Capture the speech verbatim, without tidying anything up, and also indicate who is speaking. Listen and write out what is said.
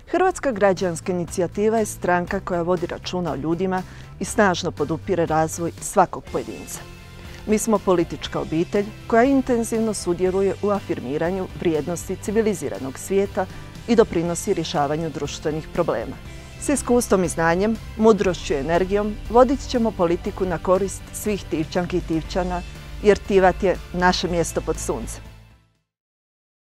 Speaker 1: Hrvatska građanska inicijativa je stranka koja vodi računa o ljudima i snažno podupire razvoj svakog pojedinca. Mi smo politička obitelj koja intenzivno sudjeluje u afirmiranju vrijednosti civiliziranog svijeta i doprinosi rješavanju društvenih problema. S iskustvom i znanjem, mudrošću i energijom vodit ćemo politiku na korist svih Tivčanki i Tivčana, jer Tivat je naše mjesto pod suncem.